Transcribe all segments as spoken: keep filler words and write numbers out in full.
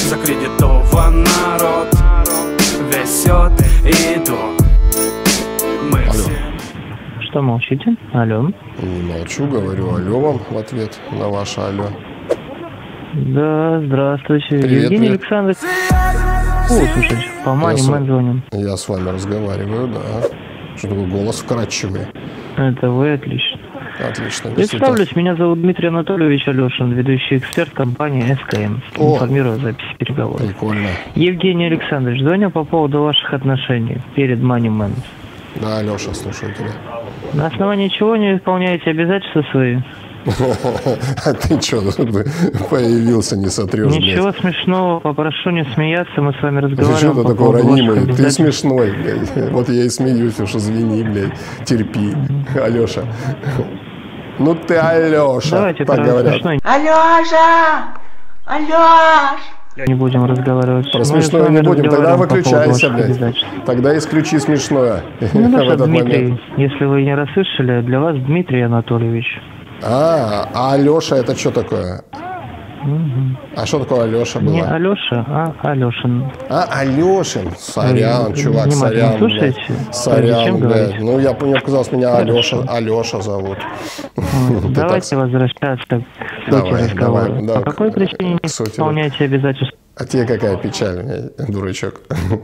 закредитован народ, весь от и до. Мы Алло. все... Что молчите? Алло. Не молчу, говорю алло вам в ответ на ваше алло. Да, здравствуйте. Привет, Евгений привет. Александрович. О, слушайте, по Мани с- Мэн звоним. Я с вами разговариваю, да. Что такое голос вкрадчивый? Это вы, отлично. Отлично. Представлюсь, меня зовут Дмитрий Анатольевич Алешин, ведущий эксперт компании СКМ. О. Информирую о записи переговоров. Прикольно. Евгений Александрович, звоню по поводу ваших отношений перед Мани Мэн. Да, Алеша, слушаю тебя. На основании чего не выполняете обязательства свои? А ты что, появился, не сотрешь, Ничего смешного, попрошу не смеяться, мы с вами блядь. Ты разговариваем. что по ты такой поводу ваших ранимый? Ты обязательств. смешной, блядь. Вот я и смеюсь, уж извини, блядь. Терпи, Алеша. Ну ты Алеша, Давайте так про говорят. смешное Алёша! Алёш! не будем разговаривать. Про Мы с смешное вами не будем, тогда разговариваем по поводу выключайся, ваших блядь. обязательств. Тогда исключи смешное Ну, в хорошо, этот Дмитрий, момент. если вы не расслышали, для вас Дмитрий Анатольевич. А, а Алеша это что такое? А что такое Алеша Не было? Алеша, а Алешин. А, Алешин. Сорян, Вы чувак, внимательно сорян, блядь. слушаете, прежде Сорян, чем блядь. говорить? Ну, я, мне показалось, меня Алеша, Хорошо. Алеша зовут. Ты Давайте так- возвращаться к сути Давай, разговора. давай, да, По какой к- причине к не сути. исполняете обязательства? А тебе какая печаль, блядь, дурачок?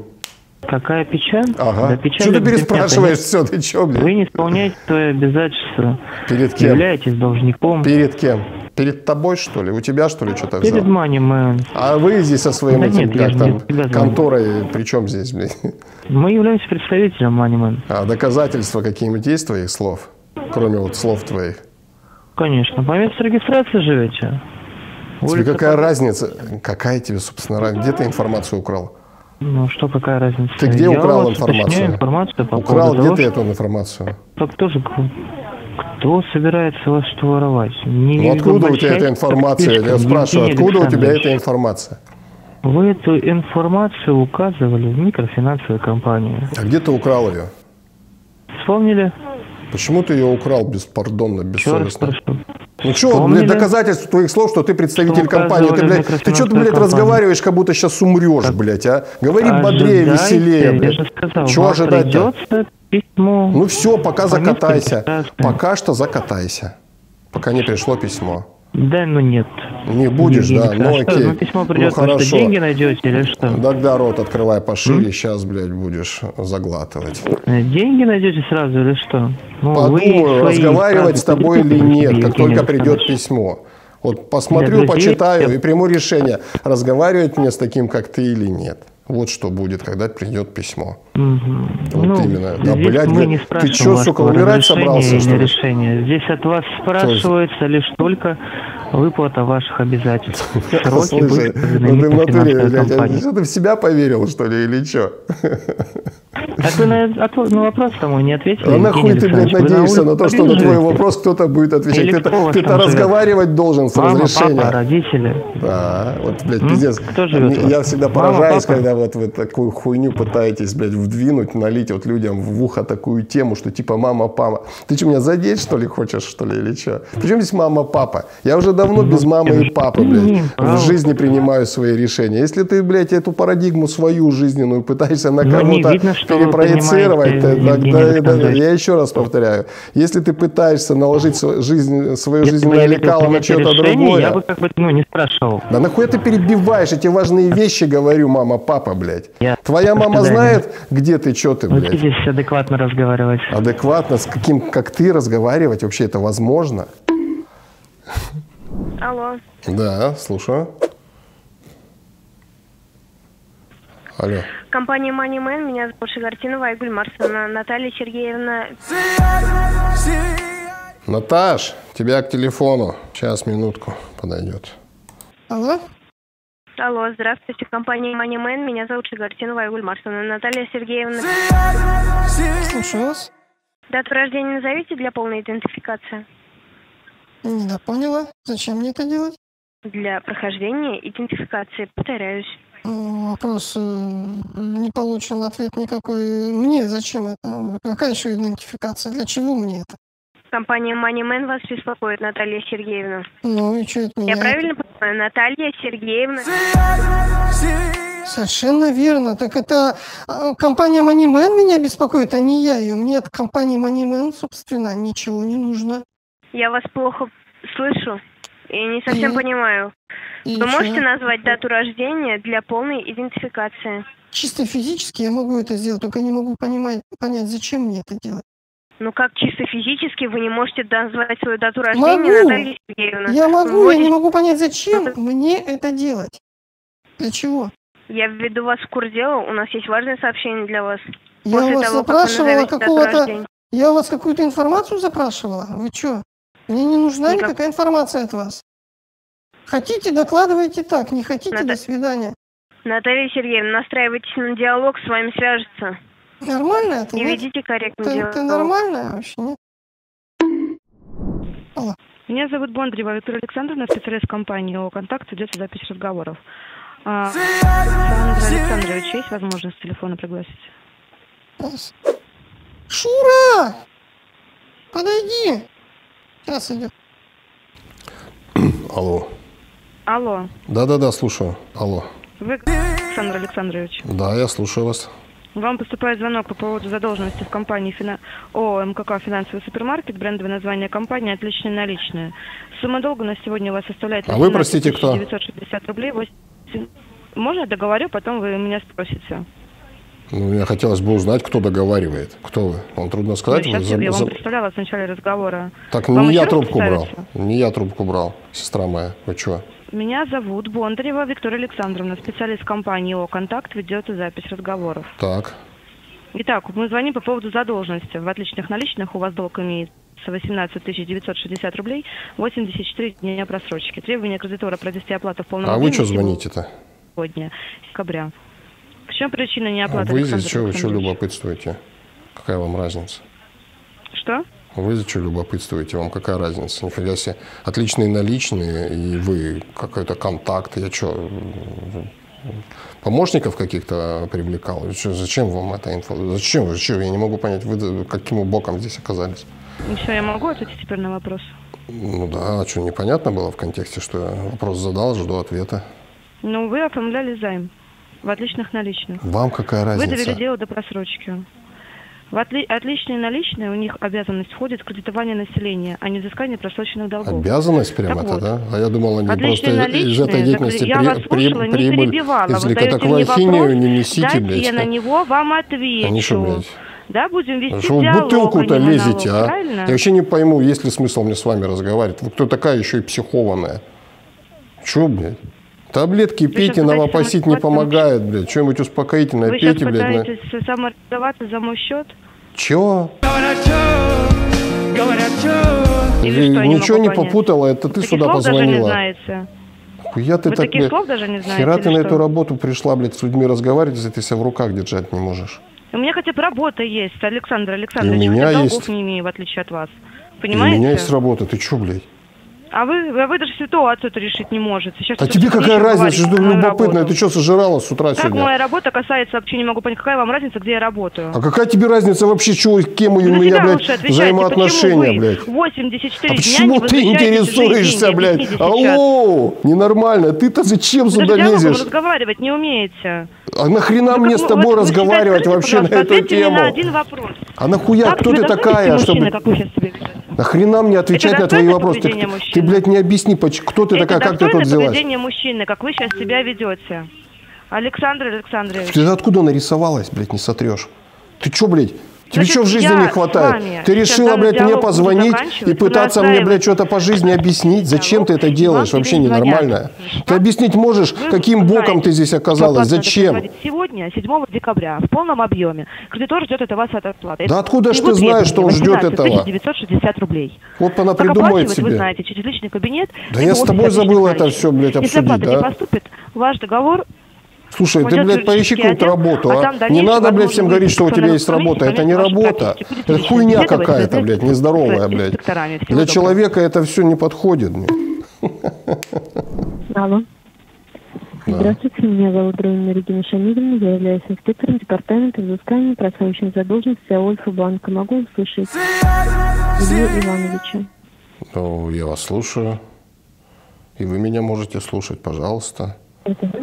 Какая печаль? Ага. Да печаль Что ты без переспрашиваешь? предмета. Все, ты что, Вы блядь? не исполняете свои обязательства. Перед кем? Являетесь должником. Перед кем? Перед тобой, что ли? У тебя, что ли, что-то Перед взял? Мани Мэн. А вы здесь со своим Да этим, нет, я как же там, не тебя звоню. конторой, при чем здесь, блядь? Мы являемся представителем Мани Мэн. А доказательства какие-нибудь есть твоих слов? Кроме вот слов твоих. Конечно. По месту регистрации живете? Тебе Улица какая разница? Какая тебе, собственно, разница? Где ты информацию украл? Ну что, какая разница? Ты где Я украл у вас уточняю информацию? информацию по Украл, поводу где того, ты что- эту информацию? Так тоже к- кто собирается вас что воровать? Не Ну откуда у тебя эта обольщайтесь информация? слишком, Я спрашиваю, Евгений откуда у тебя Александрович. эта информация? Вы эту информацию указывали в микрофинансовой компании. А где ты украл ее? Вспомнили? Почему ты ее украл беспардонно, Еще раз бессовестно? прошу. Ну что, Вспомнили? блядь, доказательств твоих слов, что ты представитель Что компании. Ты, указывали блядь, ты что ты, микрофинансовую блядь, компанию? разговариваешь, как будто сейчас умрешь, блядь, а? Говори бодрее, Ожидайте, веселее, блядь. Я же сказал, Чего вам ожидать-то? придется письмо. Ну все, пока по закатайся. микрофинансовой. Пока что закатайся. Пока не пришло письмо. Да, ну нет. Не будешь, Евгений да? Ну Александрович, окей. Ну, письмо Ну придет, вы что, хорошо. деньги найдете или что? Тогда рот открывай пошире, сейчас, блядь, будешь заглатывать. Э, Деньги найдете сразу или что? Ну, вы Подумаю, свои разговаривать фразы с тобой или подготовьте, нет, как Евгений только придет Александрович. письмо. Вот посмотрю, Для друзей почитаю я- и приму решение, разговаривать мне с таким, как ты, или нет. Вот что будет, когда придет письмо. Мгм. Вот Ну, именно. Да, здесь блядь, мы блядь, не ты спрашиваем чё, сука, вашего умирать разрешения собрался, или что ли? решения. Здесь от вас спрашивается лишь только выплата ваших обязательств. Сроки Слушай, выплаты ну ты в натуре, финансовой блядь, а компании. что ты в себя поверил, что ли, или что? Так вы на, отв- на вопрос тому не ответили. А нахуй Евгений ты, блядь, Александрович? Вы надеешься улице на то, что на побежите? твой вопрос кто-то будет отвечать? Или Ты-то, кто у вас ты-то там живет? разговаривать должен с Мама, разрешения. папа, родители. Да, вот, блядь, М? пиздец. Кто живет у вас? Я всегда Мама, поражаюсь, папа? когда вот вы такую хуйню пытаетесь, блядь, вдвинуть, налить вот людям в ухо такую тему, что типа мама, папа. Ты что, меня задеть, что ли, хочешь, что ли, или что? Причем здесь мама, папа? Я уже давно без мамы и папы, блядь, имеем право. в жизни принимаю свои решения. Если ты, блядь, эту парадигму свою жизненную пытаешься на Ну, не кого-то видно, что вы перепроецировать, понимаете, то- Евгений тогда- Александрович. я еще раз повторяю, если ты пытаешься наложить свою жизнь, свое Если бы жизненное я видел лекало на принятие что-то решения, другое, я бы как бы ну, не спрашивал. да нахуй ты перебиваешь? Эти важные вещи говорю, мама, папа, блядь. Я- Твоя до мама свидания. знает, где ты, что ты, блядь? Учитесь адекватно разговаривать. Адекватно, с каким, как ты разговаривать, вообще это возможно? Алло. Да, слушаю. Алло. Компания Money Man, меня зовут Шигартинова Айгуль Марсовна, Наталья Сергеевна. Наташ, тебя к телефону. Сейчас, минутку, подойдет. Алло? Алло, здравствуйте, компания Money Man, меня зовут Шигартинова Айгуль Марсовна, Наталья Сергеевна. Слушаю вас. Дату рождения назовите для полной идентификации. Не поняла. Зачем мне это делать? Для прохождения идентификации, повторяюсь. М, Вопрос, э, не получил ответ никакой. Мне зачем это? Какая еще идентификация? Для чего мне это? Компания Money Man вас беспокоит, Наталья Сергеевна. Ну и что это меня? Я правильно понимаю? Наталья Сергеевна. Совершенно верно. Так это э, компания MoneyMan меня беспокоит, а не я ее. Мне от компании MoneyMan, собственно, ничего не нужно. Я вас плохо слышу и не совсем И? понимаю. И Вы чё? можете назвать дату рождения для полной идентификации? Чисто физически я могу это сделать, только не могу понимать, понять, зачем мне это делать. Ну как чисто физически вы не можете назвать свою дату рождения, Могу. Наталья Сергеевна? Я могу, я Вводите- не могу понять, зачем мне это делать. Для чего? Я введу вас в курс дела, у нас есть важное сообщение для вас. Я После у вас того, как вы запрашивала назовете дату какого-то... рождения. Я у вас какую-то информацию запрашивала? Вы что? Мне не нужна Никак- никакая информация от вас. Хотите, докладывайте так, не хотите, Надо- до свидания. Наталья Сергеевна, настраивайтесь на диалог, с вами свяжется. Нормально это, И нет? ведите корректный Это, диалог. это нормально вообще, нет? Меня зовут Бондарева Виктория Александровна, специалист компании ООО «Контакт», идет запись разговоров. А, Александр Александрович, есть возможность с телефона пригласить? Сейчас. Шура! Подойди! Сейчас идет. Алло. Алло, Да-да-да, слушаю. Алло. вы Александр Александрович. Да, я слушаю вас. Вам поступает звонок по поводу задолженности в компании фина... ООО «МКК Финансовый супермаркет», брендовое название компании «Отличные наличные». Сумма долга на сегодня у вас составляет А вы, простите, кто? девятьсот шестьдесят рублей. восемь... Можно я договорю, потом вы меня спросите? Ну, мне хотелось бы узнать, кто договаривает. Кто вы? Вам трудно сказать? Ну, сейчас Вы за- я за- вам представляла в начале разговора. Так Вам не еще я раз трубку брал. представиться? Не я трубку брал, сестра моя. Вы чего? Меня зовут Бондарева Виктория Александровна, специалист компании ООО «Контакт», ведет запись разговоров. Так. Итак, мы звоним по поводу задолженности. В отличных наличных у вас долг имеется восемнадцать тысяч девятьсот шестьдесят рублей, восемьдесят четыре дня просрочки. Требование кредитора провести оплату в полном А вы объеме что звоните-то? сегодня, декабря. В чем причина А неоплаты, вы здесь Александр что, что Александрович? любопытствуете? Какая вам разница? Что? Вы за что любопытствуете? Вам какая разница? Нифига себе. Отличные наличные, и вы какой-то контакт. Я что, помощников каких-то привлекал? Что, зачем вам эта инфо? Зачем? Зачем? Я не могу понять, вы каким боком здесь оказались? Ну все, я могу ответить теперь на вопрос? Ну да, а что, непонятно было в контексте, что я вопрос задал, жду ответа. Ну, вы оформляли займ в отличных наличных. Вам какая Вы разница? довели дело до просрочки. В отли... отличные наличные, у них обязанность входит кредитование населения, а не взыскание просроченных долгов. Обязанность прям Так это, вот. да? А я думал, они Отличные просто из этой наличные, деятельности я при- вас при- слушала, не прибыль перебивала. Вы извлекать. задаете Так мне вы ахинею вопрос, не несите, дайте блядь. я на него вам отвечу. А не что, блядь? Да, будем вести Что вы в диалог, бутылку-то а не лезете, монолог, а? правильно? Я вообще не пойму, есть ли смысл мне с вами разговаривать. Вы кто такая еще и психованная? Че, блядь? Таблетки пейте, сейчас пытаетесь новопосит не самоуспокоиться? помогает, блядь. Что-нибудь успокоительное Вы сейчас пейте, блядь. на- пытаетесь самореализоваться за мой счет? Чего? Говорят, чё? Говорят, чё? Или что, я не Ничего могу не понять? попутала, это ты Таких сюда слов даже не позвонила. знаете. Хуя ты Вы так, таких блядь, слов даже не знаете, хера ты или на что? эту работу пришла, блядь, с людьми разговаривать, если ты себя в руках держать не можешь. У меня хотя бы работа есть, Александр Александрович. И у меня хотя есть. долгов не имею, в отличие от вас. И у Понимаете? меня есть работа, ты чё, блядь? А вы, а вы даже ситуацию-то решить не можете. Сейчас А тут тебе встречу какая разница, говорите что про мою любопытно? работу. Ты что, сожрала с утра Как сегодня? моя работа касается, вообще не могу понять, какая вам разница, где я работаю? А какая тебе разница вообще, чего, кем у Вы за меня, себя блядь, лучше отвечайте, взаимоотношения, почему вы блядь? восемьдесят четыре А дня почему не ты возвращаете чужие интересуешься, деньги? блядь? Объясните сейчас. Алло, ненормально. Ты-то зачем Вы сюда даже диалогом лезешь? разговаривать не умеете. А нахрена Ну, мне как с вы- тобой вот вы разговаривать скажите, вообще на пожалуйста, эту ответьте мне тему? на один вопрос. А нахуя, Как кто вы ты должны такая, вести чтобы... мужчина, как вы сейчас себя ведете? Нахрена мне отвечать Это на твои достойное вопросы? Ты, поведение ты, мужчины? блядь, не объясни, поч- кто ты Это такая, как ты тут достойное взялась? поведение мужчины, как вы сейчас себя ведете. Александр Александрович. Ты откуда нарисовалась, блядь, не сотрешь? Ты чё, блядь? Тебе Значит, что в жизни я не с хватает? вами Ты сейчас решила, данный блядь, мне диалог буду позвонить заканчивать, и пытаться вы мне, блядь, настраиваетесь. что-то по жизни объяснить? Зачем ты это делаешь? Вам Вообще перезвонят. ненормально. Что? Ты объяснить можешь, Вы каким боком знаете, ты здесь что оказалась? оплату надо Зачем? производить сегодня, седьмого декабря, в полном объеме. Кредитор ждет от вас от оплаты. Да откуда ж Его ты знаешь, что он ждет требование этого? восемнадцать тысяч девятьсот шестьдесят рублей. Вот она Как придумает оплачивать, вы себе. знаете, через личный кабинет. Да либо я с офис тобой отличных забыл это наличных. все, блядь, Если обсудить, оплата не да? поступит, ваш договор... Слушай, ты, пойдет блядь, в поищи юридический какую-то отдел, работу, а а? там Не дальнейшее, надо, блядь, возможно, всем вы говорить, что у тебя в есть комиссии работа. Это не проверить ваши работа. прописки, будете Это лично хуйня беседовать какая-то, с блядь, нездоровая, с блядь. инспекторами. Всего Для доброго. человека это все не подходит. мне. Алло. Да. Здравствуйте, меня зовут Дронина Регина Шамилевна, я являюсь инспектором департамента взыскания просроченной задолженности Альфа-банка. Могу услышать Илью Ивановича? Ну, я вас слушаю. И вы меня можете слушать, пожалуйста. Это вы?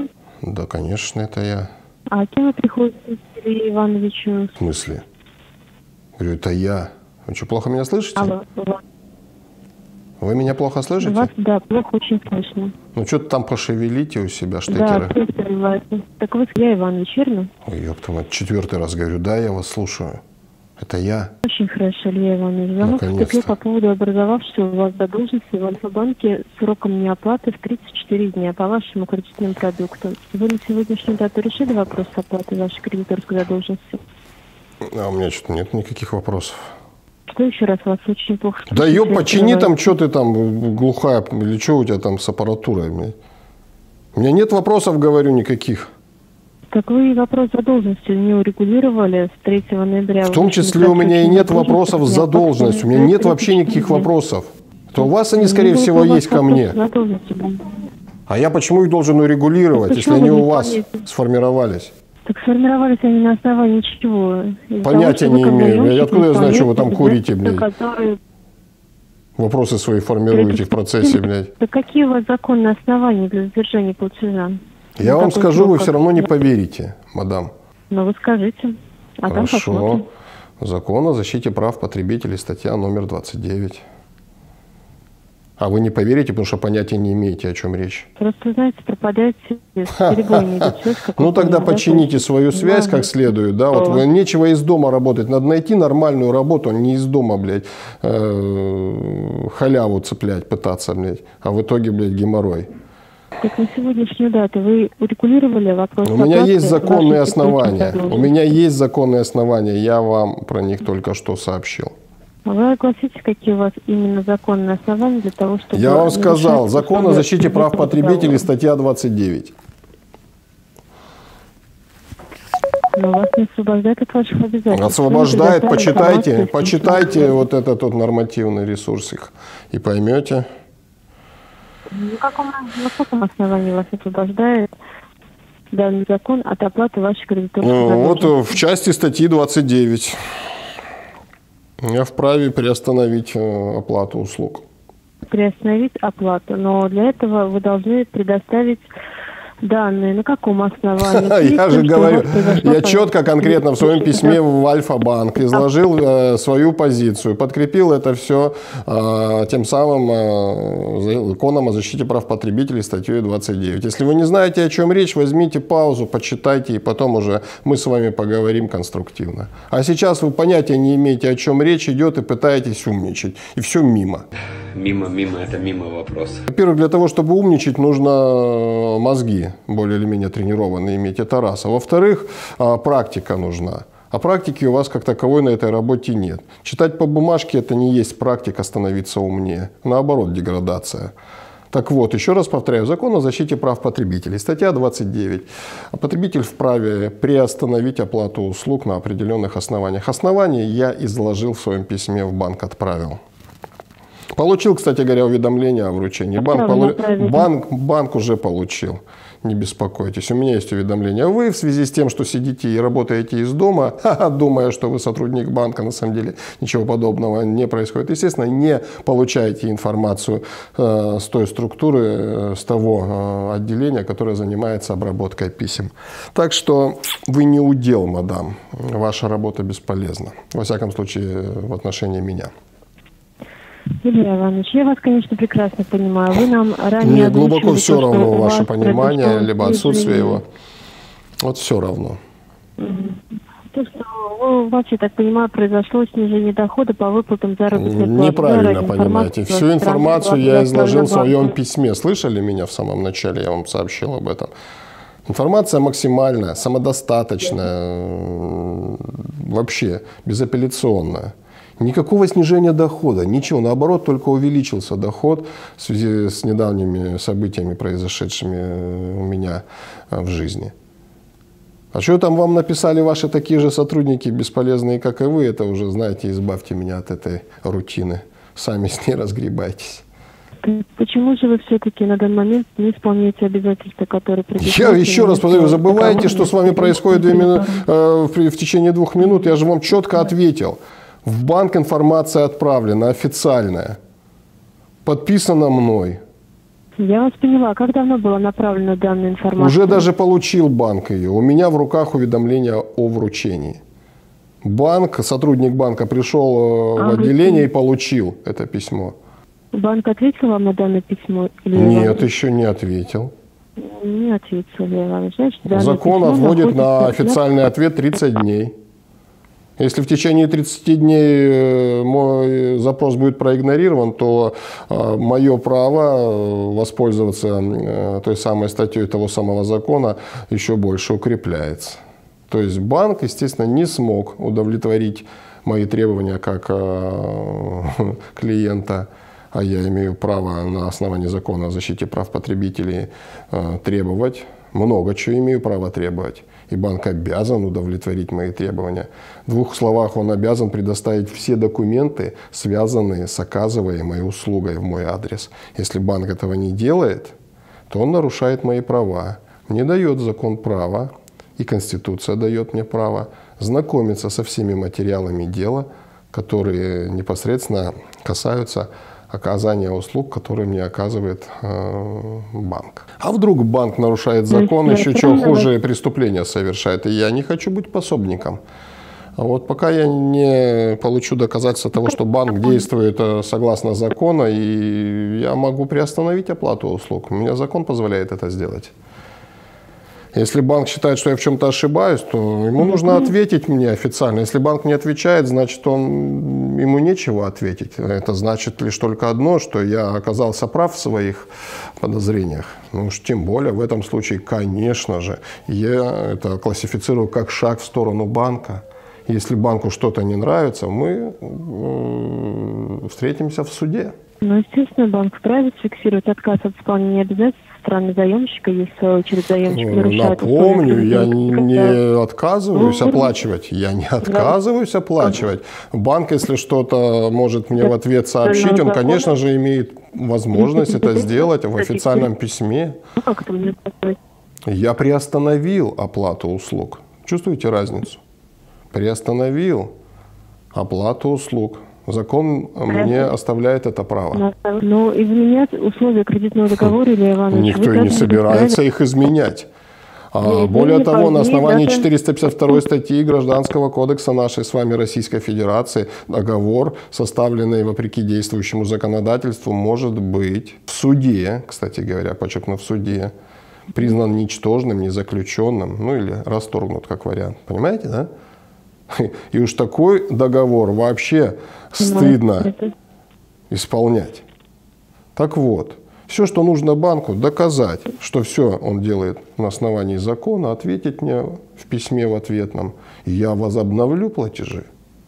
Да, конечно, это я. А кем вы приходите, Сергею Ивановичу? В смысле? Говорю, это я. Вы что, плохо меня слышите? Алло, вас, Вы меня плохо слышите? вас, да, плохо очень слышно. Ну, что-то там пошевелите у себя, Да, штекеры. перебиваете. Так вы Сергей Иванович, верно? Ой, ёпта мать, четвертый раз говорю, да, я вас слушаю. Это я. Очень хорошо, Илья Иванович. Звонок Наконец-то. поступил по поводу образовавшейся у вас задолженности в Альфа-банке сроком неоплаты в тридцать четыре дня по вашему кредитному продукту. Вы на сегодняшнюю дату решили вопрос с оплатой вашей кредиторской задолженности? А у меня что-то нет никаких вопросов. Что еще раз вас очень плохо слышно? Да ёб, почини там, Открывайте. что ты там, глухая, или что у тебя там с аппаратурой, блядь? У меня нет вопросов, говорю, никаких. Так вы вопрос задолженности не урегулировали с третьего ноября. В том числе у меня и нет вопросов с задолженностью. У меня нет вообще никаких вопросов. То у вас они, скорее всего, есть ко мне. А я почему их должен урегулировать, если они у вас сформировались? Так сформировались они на основании чего? Из-за Понятия того, не что вы имею. когда Я откуда я знаю, что вы там исполняете курите, блядь? обязательства, которые- Вопросы свои формируете в процессе, блядь. Так какие у вас законные основания для задержания платежа? Я Ну, вам такой скажу, срок, вы как- все равно не поверите, мадам. Ну, вы скажите. А там посмотрим. Хорошо. Закон о защите прав потребителей, статья номер двадцать девять. А вы не поверите, потому что понятия не имеете, о чем речь. Просто, знаете, пропадаете с перебоями идет связь, как Ну вы тогда поняли, да, почините то есть- свою связь Да, как следует, да, вот что? вы- нечего из дома работать, надо найти нормальную работу, а не из дома, блядь, э, халяву цеплять, пытаться, блядь, а в итоге, блядь, геморрой. Так на сегодняшнюю дату вы урегулировали вопрос У меня оплаты есть законные вашей текущей основания, у задолженности? меня есть законные основания, я вам про них только что сообщил. А вы огласите, какие у вас именно законные основания для того, чтобы... Я вам не сказал, нарушать закон о условия защите прав кредитного потребителей, договора. статья двадцать девять. Но вас не освобождает от ваших обязательств. Освобождает, Вы почитайте, предоставили почитайте информацию. вот этот вот нормативный ресурс их и поймете. На каком, на каком основании вас освобождает данный закон от оплаты вашей кредиторской Ну, вот задолженности? в части статьи двадцать девять я вправе приостановить э, оплату услуг. Приостановить оплату, но для этого вы должны предоставить данные. На каком основании? Я же говорю, я четко, конкретно в своем письме в Альфа-банк изложил э, свою позицию, подкрепил это все э, тем самым э, законом о защите прав потребителей, статьей двадцать девять. Если вы не знаете, о чем речь, возьмите паузу, почитайте, и потом уже мы с вами поговорим конструктивно. А сейчас вы понятия не имеете, о чем речь идет, и пытаетесь умничать. И все мимо. Мимо, мимо, это мимо вопрос. Во-первых, для того, чтобы умничать, нужно мозги более или менее тренированные иметь. Это раз. А во-вторых, практика нужна. А практики у вас как таковой на этой работе нет. Читать по бумажке – это не есть практика становиться умнее. Наоборот, деградация. Так вот, еще раз повторяю, закон о защите прав потребителей, статья двадцать девять. Потребитель вправе приостановить оплату услуг на определенных основаниях. Основания я изложил в своем письме, в банк отправил. Получил, кстати говоря, уведомление о вручении. Банк, полу... банк, банк уже получил. Не беспокойтесь, у меня есть уведомление. Вы в связи с тем, что сидите и работаете из дома, думая, что вы сотрудник банка, на самом деле ничего подобного не происходит. Естественно, не получаете информацию э, с той структуры, э, с того э, отделения, которое занимается обработкой писем. Так что вы не удел, мадам. Ваша работа бесполезна. Во всяком случае, в отношении меня. Илья Иванович, я вас, конечно, прекрасно понимаю. Вы нам ранее Мне глубоко озвучили все то, что равно у ваше вас понимание, произошло либо отсутствие движение. его. Вот все равно. То, что у вас, я так понимаю, произошло снижение дохода по выплатам заработной платы. Неправильно Ради понимаете. информации, Всю что информацию страна я была изложил в своем банка. письме. Слышали меня в самом начале? Я вам сообщил об этом. Информация максимальная, самодостаточная, вообще безапелляционная. Никакого снижения дохода, ничего. Наоборот, только увеличился доход в связи с недавними событиями, произошедшими у меня в жизни. А что там вам написали ваши такие же сотрудники, бесполезные, как и вы, это уже, знаете, избавьте меня от этой рутины. Сами с ней разгребайтесь. Почему же вы все-таки на данный момент не исполняете обязательства, которые Я предусмотрены? еще раз повторю, забывайте, что с вами договором? происходит две мину... э, в, в течение двух минут. Я же вам четко ответил. В банк информация отправлена, официальная, подписана мной. Я вас поняла. Как давно была направлена данная информация? Уже даже получил банк ее. У меня в руках уведомление о вручении. Банк, сотрудник банка пришел А, в отделение и получил это письмо. Банк ответил вам на данное письмо? Или Нет, вам... еще не ответил. Не ответил, Илья Иванович. Значит, Закон отводит на официальный ответ тридцать дней. Если в течение тридцати дней мой запрос будет проигнорирован, то мое право воспользоваться той самой статьей того самого закона еще больше укрепляется. То есть банк, естественно, не смог удовлетворить мои требования как клиента, а я имею право на основании закона о защите прав потребителей требовать. Много чего имею право требовать. И банк обязан удовлетворить мои требования. В двух словах, он обязан предоставить все документы, связанные с оказываемой услугой в мой адрес. Если банк этого не делает, то он нарушает мои права. Мне дает закон права, и Конституция дает мне право знакомиться со всеми материалами дела, которые непосредственно касаются оказания услуг, которые мне оказывает э, банк. А вдруг банк нарушает закон, еще чего хуже, преступления совершает, и я не хочу быть пособником. А вот пока я не получу доказательства того, что банк действует согласно закону, и я могу приостановить оплату услуг. У меня закон позволяет это сделать. Если банк считает, что я в чем-то ошибаюсь, то ему нужно ответить мне официально. Если банк не отвечает, значит, он, ему нечего ответить. Это значит лишь только одно, что я оказался прав в своих подозрениях. Ну уж тем более в этом случае, конечно же, я это классифицирую как шаг в сторону банка. Если банку что-то не нравится, мы э, встретимся в суде. Ну, естественно, банк вправе фиксировать отказ от исполнения обязательств со стороны заемщика, если в свою очередь заемщик нарушает. Напомню, я не отказываюсь оплачивать. Я не отказываюсь оплачивать. Банк, если что-то может мне в ответ сообщить, он, конечно же, имеет возможность это сделать в официальном письме. Я приостановил оплату услуг. Чувствуете разницу? Приостановил оплату услуг. Закон мне оставляет это право. Но изменять условия кредитного договора, Илья Иванович... Никто и не собирается их изменять. А более того, на основании четыреста пятьдесят второй статьи Гражданского кодекса нашей с вами Российской Федерации договор, составленный вопреки действующему законодательству, может быть в суде, кстати говоря, подчеркну, в суде, признан ничтожным, незаключенным, ну или расторгнут как вариант. Понимаете, да? И уж такой договор вообще стыдно исполнять. Так вот, все, что нужно банку, доказать, что все он делает на основании закона, ответить мне в письме в ответном, и я возобновлю платежи.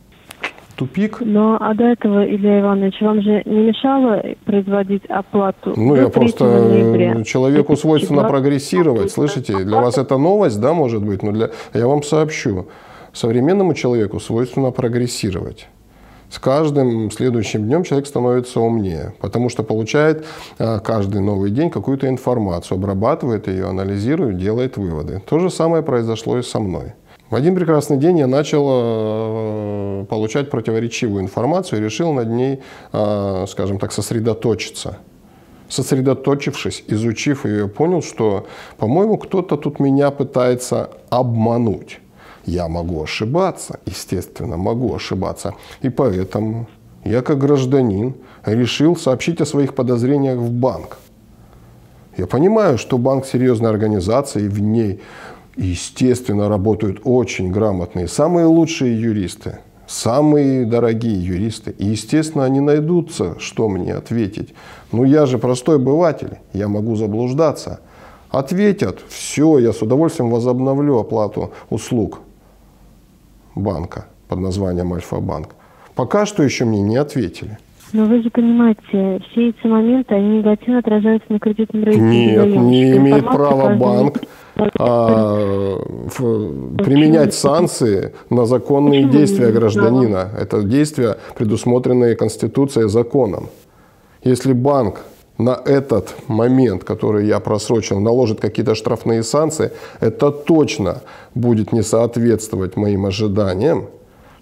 Тупик. Но а до этого, Илья Иванович, вам же не мешало производить оплату? Ну, я просто человеку свойственно прогрессировать. Слышите, для вас это новость, да, может быть, но для... я вам сообщу. Современному человеку свойственно прогрессировать. С каждым следующим днем человек становится умнее, потому что получает каждый новый день какую-то информацию, обрабатывает ее, анализирует, делает выводы. То же самое произошло и со мной. В один прекрасный день я начал получать противоречивую информацию и решил над ней, скажем так, сосредоточиться. Сосредоточившись, изучив ее, понял, что, по-моему, кто-то тут меня пытается обмануть. Я могу ошибаться, естественно, могу ошибаться. И поэтому я, как гражданин, решил сообщить о своих подозрениях в банк. Я понимаю, что банк – серьезная организация, и в ней, естественно, работают очень грамотные, самые лучшие юристы, самые дорогие юристы. И, естественно, они найдутся, что мне ответить. Но я же простой обыватель, я могу заблуждаться. Ответят, все, я с удовольствием возобновлю оплату услуг банка под названием Альфа-банк. Пока что еще мне не ответили. Но вы же понимаете, все эти моменты, они негативно отражаются на кредитном рейтинге. Нет, не имеет права банк а, в, применять санкции на законные Почему? действия гражданина. Это действия, предусмотренные Конституцией, законом. Если банк на этот момент, который я просрочил, наложит какие-то штрафные санкции, это точно будет не соответствовать моим ожиданиям,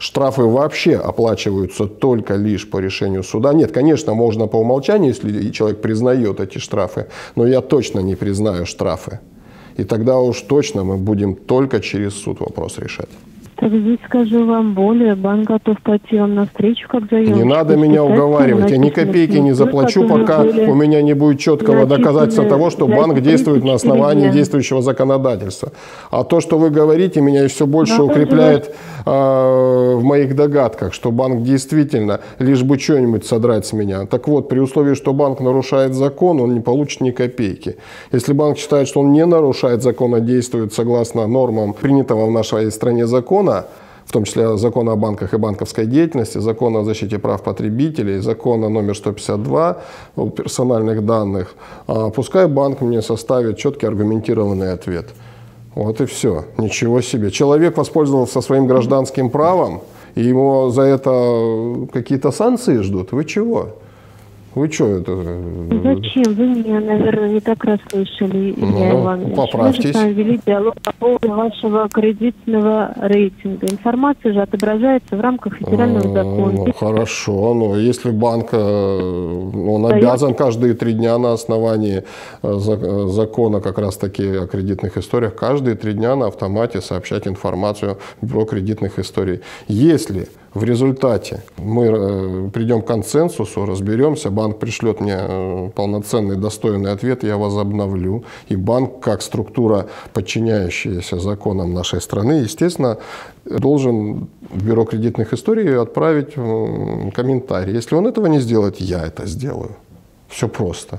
штрафы вообще оплачиваются только лишь по решению суда. Нет, конечно, можно по умолчанию, если человек признает эти штрафы, но я точно не признаю штрафы. И тогда уж точно мы будем только через суд вопрос решать. Так здесь скажу вам более, банк готов пойти вам навстречу, как заемщик. Не надо меня уговаривать, я ни копейки не заплачу, пока у меня не будет четкого доказательства того, что банк действует на основании действующего законодательства. А то, что вы говорите, меня все больше укрепляет э, в моих догадках, что банк действительно, лишь бы что-нибудь содрать с меня. Так вот, при условии, что банк нарушает закон, он не получит ни копейки. Если банк считает, что он не нарушает закон, а действует согласно нормам принятого в нашей стране закона, в том числе закона о банках и банковской деятельности, закона о защите прав потребителей, закона номер сто пятьдесят два о персональных данных, пускай банк мне составит четкий аргументированный ответ. Вот и все. Ничего себе. Человек воспользовался своим гражданским правом, и ему за это какие-то санкции ждут. Вы чего? Вы что это? Зачем? Вы меня, наверное, не так расслышали, Илья ну, Иванович. поправьтесь. Мы же с вами вели диалог по поводу вашего кредитного рейтинга. Информация же отображается в рамках федерального закона. Ну, хорошо, но если банк, он обязан каждые три дня на основании закона как раз таки о кредитных историях, каждые три дня на автомате сообщать информацию про кредитных историй. Если в результате мы придем к консенсусу, разберемся, банк пришлет мне полноценный, достойный ответ, я возобновлю. И банк, как структура, подчиняющаяся законам нашей страны, естественно, должен в бюро кредитных историй отправить комментарий. Если он этого не сделает, я это сделаю. Все просто.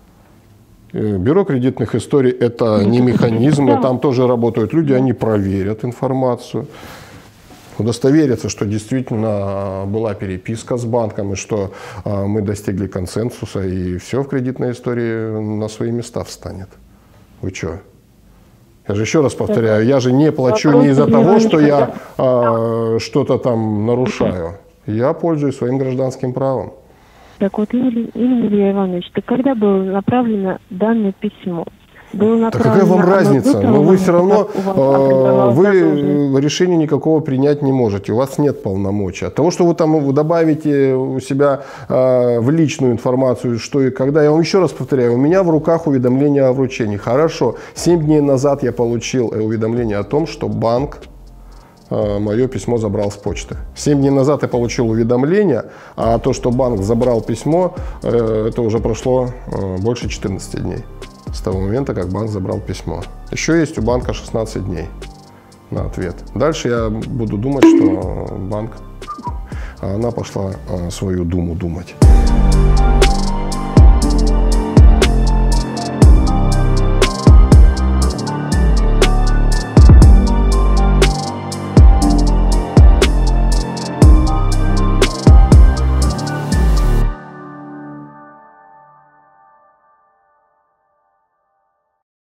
Бюро кредитных историй – это не механизм, и там тоже работают люди, они проверят информацию. Удостовериться, что действительно была переписка с банком, и что э, мы достигли консенсуса, и все в кредитной истории на свои места встанет. Вы что? Я же еще раз повторяю, я же не плачу не из-за того, что я э, что-то там нарушаю. Я пользуюсь своим гражданским правом. Так вот, Илья Иванович, так когда было направлено данное письмо? Да какая вам разница? Но вы все равно э, вы решения никакого принять не можете. У вас нет полномочий. От того, что вы там вы добавите у себя э, в личную информацию, что и когда, я вам еще раз повторяю, у меня в руках уведомление о вручении. Хорошо, семь дней назад я получил уведомление о том, что банк э, мое письмо забрал с почты. семь дней назад я получил уведомление, а то, что банк забрал письмо, э, это уже прошло э, больше четырнадцати дней. С того момента, как банк забрал письмо. Еще есть у банка шестнадцать дней на ответ. Дальше я буду думать, что банк, она пошла свою думу думать.